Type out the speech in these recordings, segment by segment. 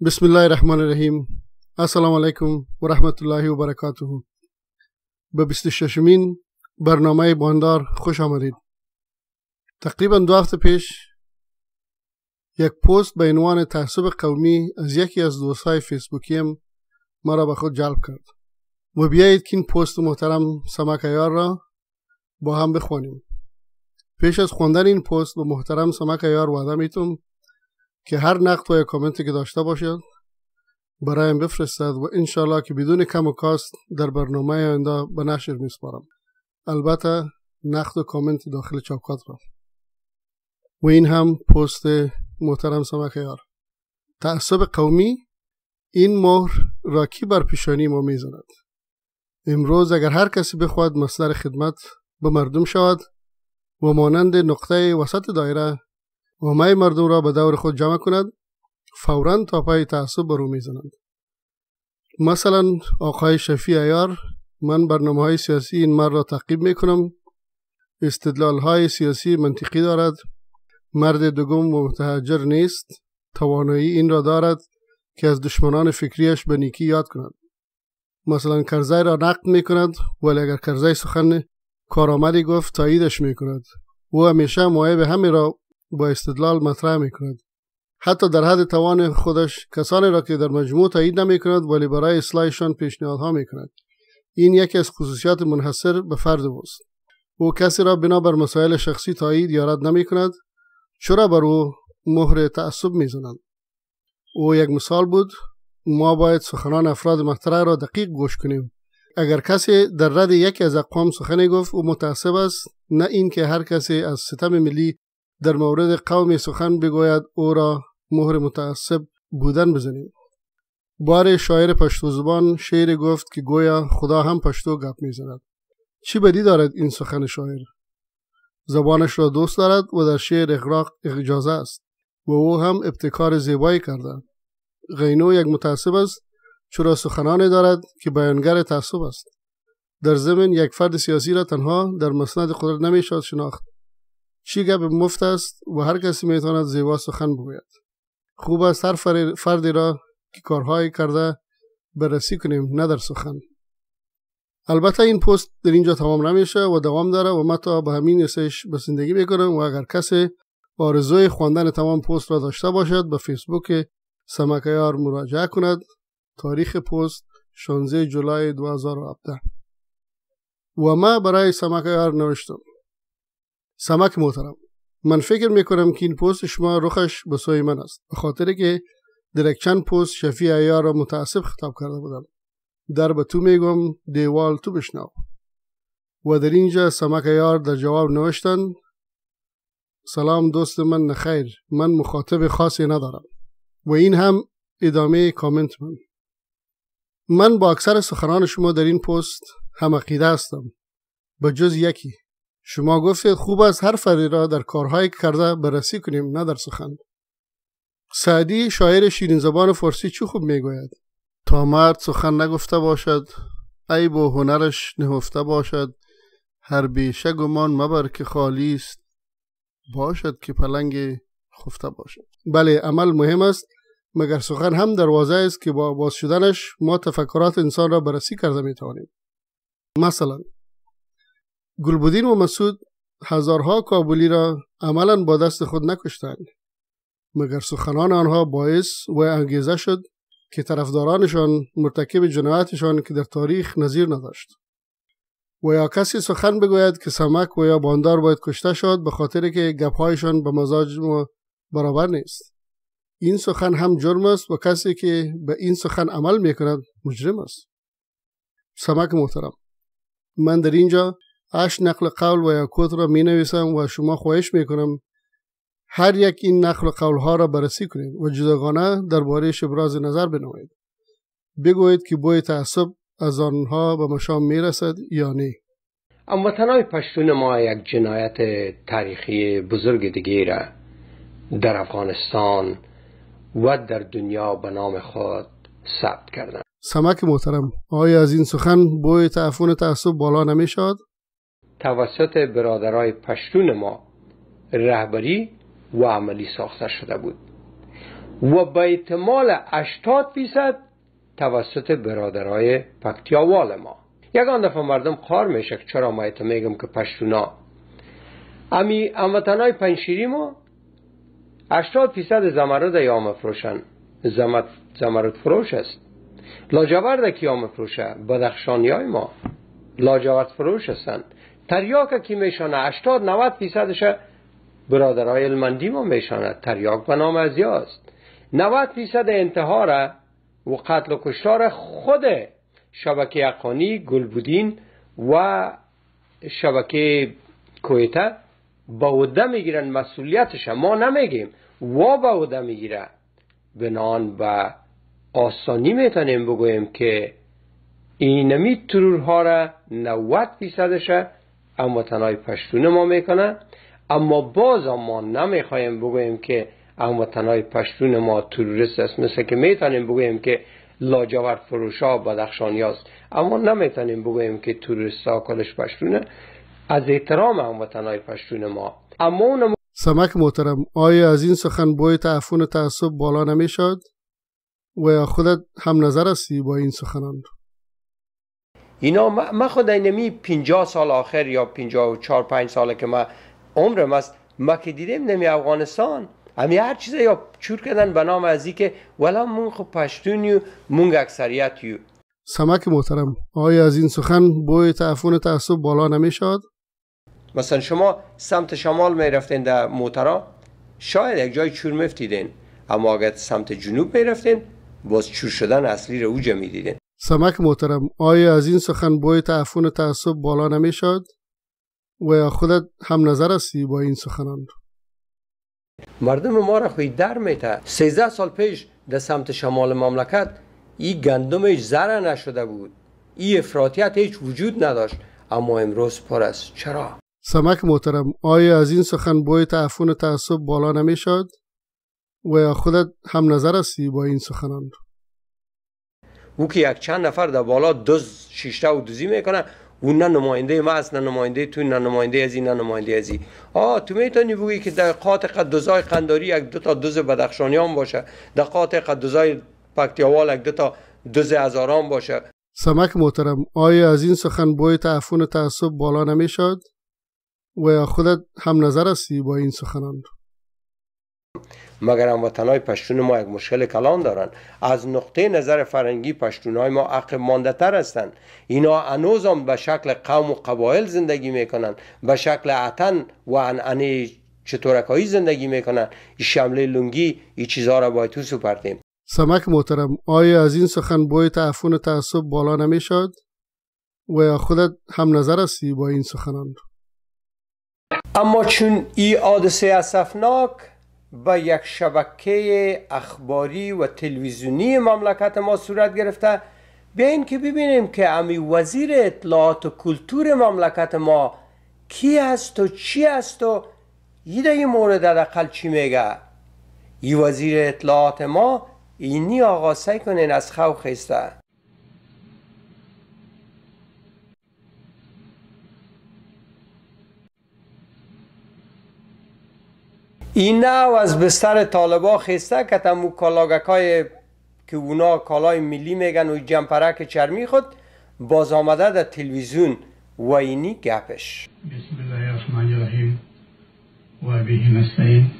بسم الله الرحمن الرحیم. السلام علیکم و رحمت الله و برکاته. به 26مین برنامه باندار خوش آمدید. تقریبا 2 هفته پیش یک پست به عنوان تعصب قومی از یکی از دوستای فیسبوکیم مرا به خود جلب کرد و بیایید که این پست محترم سمک عیار را با هم بخوانیم. پیش از خواندن این پست به محترم سمک عیار وعده میتونم که هر نقد و یا کامنتی که داشته باشد برایم بفرستد و انشالله که بدون کم و کاست در برنامه آینده به نشر میسپارم. البته نقد و کامنت داخل چاپکات را. و این هم پست محترم سمک عیار. تعصب قومی، این مهر را کی بر پیشانی ما میزند؟ امروز اگر هر کسی بخواهد مصدر خدمت به مردم شود و مانند نقطه وسط دایره و همه مردم را به دور خود جمع کند، فوراً تاپای تعصب برو میزنند. مثلا آقای شفیع ایار، من برنامه های سیاسی این مرد را تعقیب میکنم، استدلال های سیاسی منطقی دارد، مرد دوم و متحجر نیست، توانایی این را دارد که از دشمنان فکریش به نیکی یاد کند. مثلا کرزی را نقد میکند، ولی اگر کرزی سخن کارآمدی گفت تاییدش میکند. او همیشه معایب همه را با استدلال مطرح میکند. حتی در حد توان خودش کسانی را که در مجموع تایید نمیکند ولی برای اصلاحشان پیشنهادها میکند. این یکی از خصوصیات منحصر به فرد اوست. او کسی را بنابر مسائل شخصی تایید یا رد نمیکند، چرا بر او مهر تعصب میزنند. او یک مثال بود. ما باید سخنان افراد محترم را دقیق گوش کنیم. اگر کسی در رد یکی از اقوام سخنی گفت او متعصب است، نه این که هر کسی از ستم ملی در مورد قوم سخن بگوید او را مهر متعصب بودن بزنیم. بار شاعر پشتو زبان شعر گفت که گویا خدا هم پشتو گپ میزند. چی بدی دارد این سخن شاعر؟ زبانش را دوست دارد و در شعر اغراق اجازه است و او هم ابتکار زیبایی کرده. غینو یک متعصب است چرا سخنانی دارد که بیانگر تعصب است. در ضمن یک فرد سیاسی را تنها در مسند قدرت نمیشد شناخت. چی گپ مفت است و هر کسی میتواند زیبا سخن بگوید. خوب است هر فردی را که کارهایی کرده بررسی کنیم، نه در سخن. البته این پست در اینجا تمام نمیشه و دوام داره و من تا به همین اسش به زندگی میکنم. و اگر کسی آرزوی خواندن تمام پست را داشته باشد به فیسبوک سمک عیار مراجعه کند. تاریخ پست 16 جولای 2017. و ما برای سمک عیار نوشتم: سمک محترم، من فکر میکنم که این پست شما رخش به سوی من است، به خاطر که در یک چند پست شفیع ایار را متعصب خطاب کرده بودم. در به تو میگم، دیوال تو بشنو. و در اینجا سمک عیار در جواب نوشتند: سلام دوست من، نخیر، من مخاطب خاصی ندارم. و این هم ادامه کامنت من با اکثر سخنان شما در این پست هم عقیده هستم، به جز یکی. شما گفتید خوب است هر فردی را در کارهایی که کرده بررسی کنیم، نه در سخن. سعدی شاعر شیرین زبان فارسی چه خوب میگوید: تا مرد سخن نگفته باشد، عیب و هنرش نهفته باشد، هر بیشه گمان مبر که خالی است، باشد که پلنگ خفته باشد. بله، عمل مهم است، مگر سخن هم دروازه است که با باز شدنش ما تفکرات انسان را بررسی کرده میتوانیم. مثلا گلبدین و مسعود هزارها کابلی را عملا با دست خود نکشتند، مگر سخنان آنها باعث و انگیزه شد که طرفدارانشان مرتکب جنایتشان که در تاریخ نظیر نداشت. و یا کسی سخن بگوید که سمک و یا باندار باید کشته شد به خاطر که گپ‌هایشان به مزاج ما برابر نیست. این سخن هم جرم است و کسی که به این سخن عمل میکند مجرم است. سمک محترم، من در اینجا 8 نقل قول و یا کد را می نویسم و شما خواهش میکنم هر یک این نقل قول ها را بررسی کنید و جداگانه درباره ابراز نظر بنمایید. بگویید که بوی تعصب از آنها به مشام میرسد یا نه. هموطنان پشتون ما یک جنایت تاریخی بزرگ دیگه را در افغانستان و در دنیا به نام خود ثبت کردند. سمک محترم، آیا از این سخن بوی تعفن تعصب بالا نمی شود؟ توسط برادرای پشتون ما رهبری و عملی ساخته شده بود. و به احتمال 80% توسط برادرای پکتیاوال ما. یگان دفعه مردم قار میشه که چرا ما میگم که پشتونا امی هموطنای پنجشیری ما 80% زمرد یا مفروشن، زمرد فروش است. لاجورد کی مفروشه؟ بدخشانی های ما لاجورد فروش هستن. تریاک کی میشانه 80-90%ش برادرای المندی ما میشانه. تریاک به نام ازیاست. 90% انتحار و قتل و کشتار خود شبکه اقانی، گلبودین و شبکه کویته با عهده میگیرن مسئولیتش. ما نمیگیم و با عهده میگیره. بنان به آسانی میتونیم بگویم که اینمی ترورها را 90%ش هموطنای پشتون ما میکنه. اما باز ما نمیخوایم بگویم که هموطنای پشتون ما تروریست است، مثل که میتونیم بگویم که لاجورد فروشا بدخشانی است، اما نمیتونیم بگویم که تروریست ها کلش پشتونه. از احترام هموطنای پشتون ما. اما اون سمک محترم، آیا از این سخن بوی تعفن و تعصب بالا نمیشد و یا خودت هم نظر هستی با این سخنان؟ اینا ما خود اینمی 50 سال آخر یا 54-5 ساله که ما عمرم است، ما که دیدیم نمی افغانستان همی هر چیزه یا چور کردن به نام ازی که ولی مون خب پشتونیو مونگ اکثریتیو. سمک محترم، آیا از این سخن بوی تعفن و تعصب بالا نمیشد؟ مثلا شما سمت شمال می رفتین در موترا شاید یک جای چور مفتیدین، اما اگر سمت جنوب می رفتین باز چور شدن اصلی رو اوجا می دیدین. سمک محترم، آیا از این سخن بوی تعفن و تعصب بالا نمیشد و یا خودت هم نظر هستی با این سخنان؟ مردم ما را خوی در میته. 13 سال پیش در سمت شمال مملکت این گندم هیچ زرع نشده بود، این افراطیت هیچ وجود نداشت، اما امروز پر است. چرا؟ سمک محترم، آیا از این سخن بوی تعفن و تعصب بالا نمیشد و یا خودت هم نظر هستی با این سخنان؟ او که یک چند نفر در بالا دوز شیشته و دوزی میکنه، اون نه نماینده ما است، نه نماینده تو، نه نماینده ازی، نه نماینده ازی. تو میتونی بگی که در قاطع دوزای قنداری یک دو تا دوز بدخشانیان باشه، در قاطع دوزای پکتیاوال یک دو تا دوز هزاران باشه. سمک محترم، آیا از این سخن بوی تعفن و تعصب بالا نمیشد و یا خودت هم نظر هستی با این سخنان؟ مگر هموطنای پشتون ما یک مشکل کلان دارن. از نقطه نظر فرنگی پشتونای ما عقب مانده تر هستند. اینا هنوز هم به شکل قوم و قبایل زندگی میکنن، به شکل عطن و عنعنه چطورکایی زندگی میکنن. این شمله لنگی این چیزها را باید تو سپردیم. سمک محترم، آیا از این سخن بوی تعفن و تعصب بالا نمیشد و یا خودت هم نظر هستی با این سخنان؟ اما چون این حادثه اسفناک با یک شبکه اخباری و تلویزیونی مملکت ما صورت گرفته، بیاین که ببینیم که امی وزیر اطلاعات و کلتور مملکت ما کی است و چی است و این مورد حداقل چی میگه. این وزیر اطلاعات ما اینی آقا سعی کنین از خوف خسته. این نو از بستر طالبا خسته که تمو کالاگکای که اونا کالای ملی میگن و جمپرک چرمی خود باز آمده در تلویزیون و اینی گپش. بسم الله الرحمن الرحیم و به نستعین.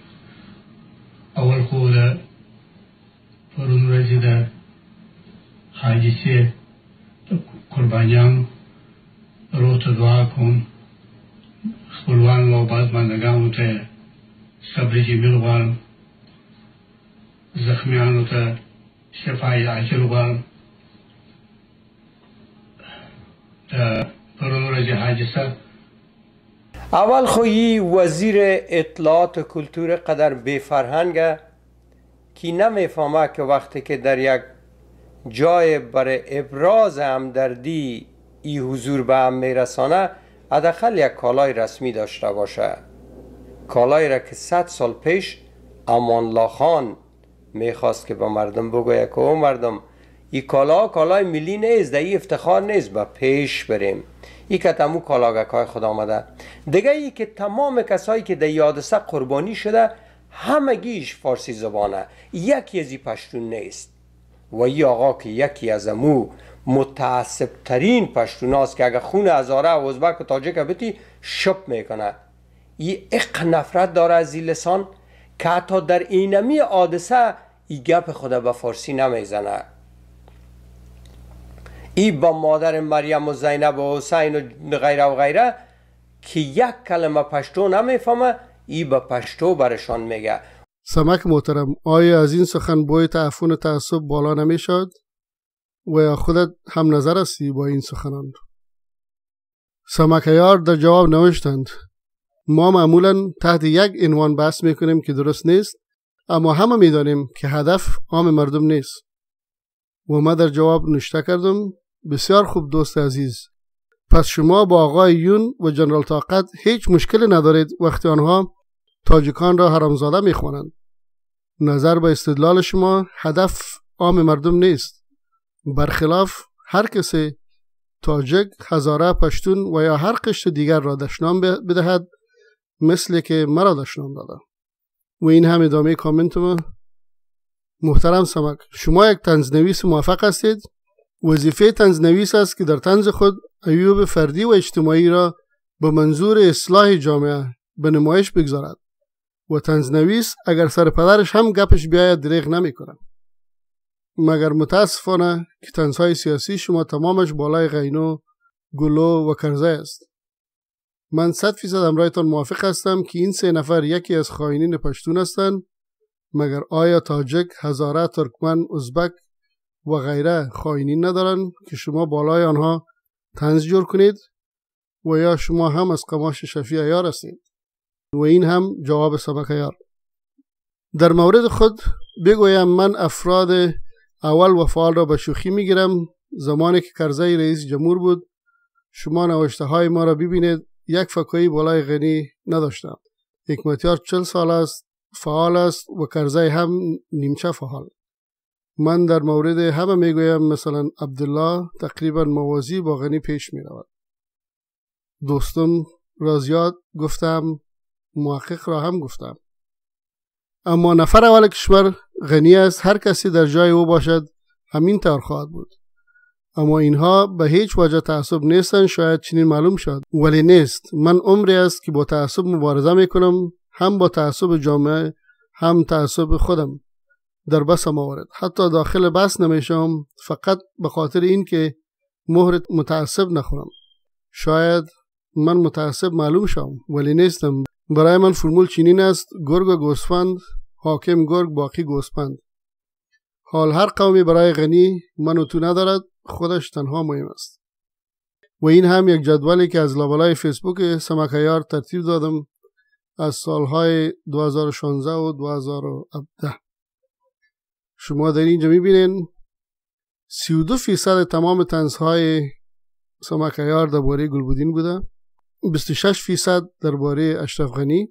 اول خود پرون رزی در حادثه قربانیان رو ته دعا کن، خپلوان و بازماندگانو ته صبر جمیل غواړم، زخمیانو ته شفای عاجل غواړم. د پرون ورځې حادثه اول خویی وزیر اطلاعات و کلتور قدر بی فرهنگه که نمیفهمه که وقتی که در یک جای برای ابراز همدردی ای حضور به هم میرسانه، حداقل یک کالای رسمی داشته باشه. کالایی را که 100 سال پیش امان الله خان میخواست که به مردم بگوید که او مردم این کالای ملی نیست، در این افتخار نیست، به پیش بریم. این که تمو کالاگکای خود آمده. دیگه ای که تمام کسایی که در حادثه قربانی شده همگیش فارسی زبانه، یکی از پشتون نیست. و این آقا که یکی از امو متعصب ترین پشتون هاست که اگه خون هزاره و ازبک و تاجک بتی شپ میکنه. این اق نفرت داره از این لسان که حتی در اینمی حادثه این گپ خود به فارسی نمیزنه. ای با مادر مریم و زینب و حسین و غیره و غیره که یک کلمه پشتو نمیفهمه، ای با پشتو برشان میگه. سمک محترم، آیا از این سخن بوی تعفن و تعصب بالا نمیشد و یا خودت هم نظر هستی با این سخنان؟ سمک عیار در جواب نوشتند: ما معمولا تحت یک عنوان بحث میکنیم که درست نیست، اما همه میدانیم که هدف عام مردم نیست. و ما در جواب نوشته کردم: بسیار خوب دوست عزیز، پس شما با آقای یون و جنرال طاقت هیچ مشکلی ندارید وقتی آنها تاجیکان را حرامزاده میخوانند. نظر به استدلال شما هدف عام مردم نیست، برخلاف هر کسی تاجک، هزاره، پشتون و یا هر قشر دیگر را دشنام بدهد مثل که مرا دشنام داده. و این هم ادامه کامنت ما. محترم سمک، شما یک طنزنویس موفق هستید. وظیفه طنزنویس است که در طنز خود عیوب فردی و اجتماعی را به منظور اصلاح جامعه به نمایش بگذارد. و طنزنویس اگر سر پدرش هم گپش بیاید دریغ نمی کنه. مگر متاسفانه که طنزهای سیاسی شما تمامش بالای غینو، گلو و کرزه است. من 100% همراهتان موافق هستم که این 3 نفر یکی از خائنین پشتون هستند. مگر آیا تاجک، هزاره، ترکمن، ازبک و غیره خائنین ندارند که شما بالای آنها طنز جور کنید؟ و یا شما هم از قماش شفیع ایار هستید؟ و این هم جواب سمک عیار. در مورد خود بگویم من افراد اول و فعال را به شوخی میگیرم. زمانی که کرزی رئیس جمهور بود شما نوشته های ما را ببینید، یک فکایی بالای غنی نداشتم. حکمتیار 40 سال است فعال است و کرزی هم نیمچه فعال. من در مورد همه میگویم مثلا عبدالله تقریبا موازی با غنی پیش میرود. دوستم را زیاد گفتم، محقق را هم گفتم. اما نفر اول کشور غنی است، هر کسی در جای او باشد همین طور خواهد بود. اما اینها به هیچ وجه تعصب نیستند. شاید چنین معلوم شد ولی نیست. من عمری است که با تعصب مبارزه میکنم، هم با تعصب جامعه هم تعصب خودم در بس موارد. حتی داخل بس نمیشم فقط به خاطر این که مهر متعصب نخورم. شاید من متعصب معلوم شم ولی نیستم. برای من فرمول چنین است: گرگ و گوسفند، حاکم گرگ باقی گوسفند. حال هر قومی برای غنی من و تو ندارد، خودش تنها مهم است. و این هم یک جدولی که از لابلای فیسبوک سمک عیار ترتیب دادم از سالهای 2016 و 2017. شما در اینجا میبینین 32% تمام طنزهای سمک عیار درباره گلبدین بوده، 26% درباره اشرف غنی،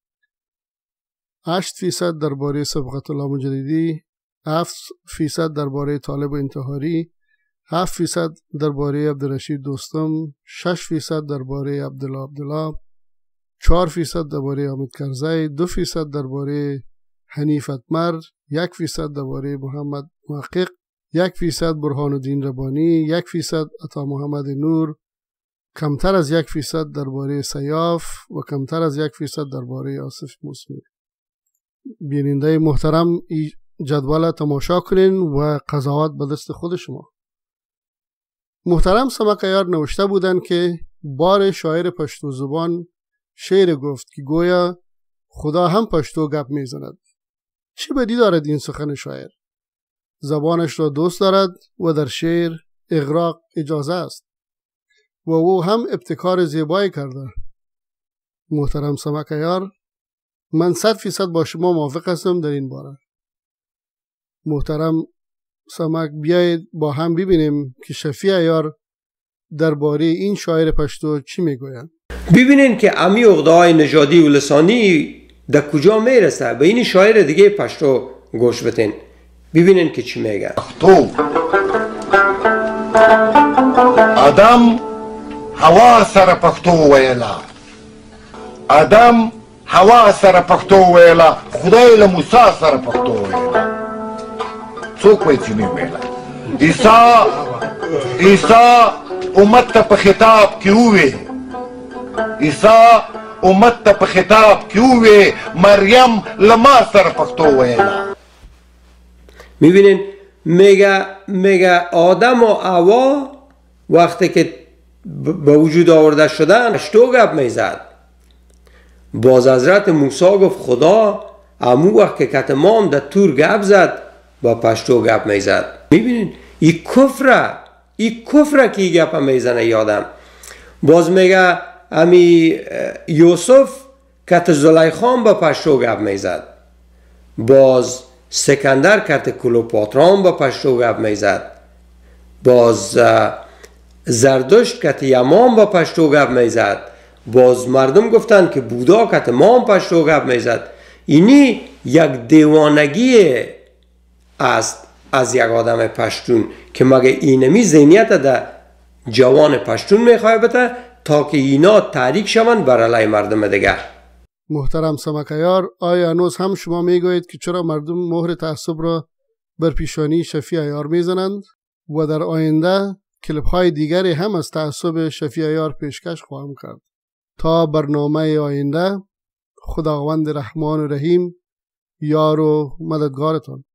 8% درباره صبغت الله مجددی، 7% درباره طالب انتحاری، 7% درباره عبدالرشید دوستم، 6% درباره عبدالله، 4% درباره حامد کرزی، 2% درباره حنیف اتمر، 1% درباره محمد محقق، 1% برهان الدین ربانی، 1% عطا محمد نور، کمتر از 1% درباره سیاف و کمتر از 1% درباره آصف موسمی. بیننده محترم این جدول تماشا کنین و قضاوت به دست خود شما. محترم سمک عیار نوشته بودن که بار شاعر پشتو زبان شعر گفت که گویا خدا هم پشتو گپ میزند. چه بدی دارد این سخن شاعر؟ زبانش را دوست دارد و در شعر اغراق اجازه است و او هم ابتکار زیبایی کرده. محترم سمک عیار، من 100% با شما موافق هستم در این باره. محترم سمک، بیایید با هم ببینیم که شفیع ایار درباره این شاعر پشتو چی میگوید. ببینین که امی عقده‌های نژادی و لسانی در کجا میرسه. به این شاعر دیگه پشتو گوش بدین، ببینین که چی میگه. پشتو آدم هوا سره پښتو ویلا، آدم هوا سره پښتو ویله، خدای له موسی سره پښتو ویله. څوک وایي چې نه ویله؟ عیسی امت ته په خطاب کې ووی، عیسی امت ته په خطاب کې ووی مریم له ما سره پښتو ویله. میبینین میگه آدم و حوا وقتی که به وجود آورده شدن پشتو گپ میزد. باز حضرت موسی گفت خدا امو وقت که کتمام در تور گپ زد با پشتو گپ میزد. میبینین این کفره که این گپ میزنه یادم. باز میگه امی یوسف کت زلیخان با پشتو گپ میزد. باز سکندر کت کلوپاتران با پشتو گپ میزد. باز زردشت کت یمان با پشتو گپ میزد. باز مردم گفتن که بودا کت مام پشتو گپ میزد. اینی یک دیوانگی است از یک آدم پشتون که مگه اینمی ذهنیت در جوان پشتون میخواه بته تا که اینا تحریک شوند بر علیه مردم دیگه. محترم سمک عیار، آیا هنوز هم شما میگویید که چرا مردم مهر تعصب را بر پیشانی شفیع عیار میزنند و در آینده کلیپ های دیگری هم از تعصب شفیع عیار پیشکش خواهم کرد؟ تا برنامه آینده، خداوند رحمان و رحیم یار و مددگارتان.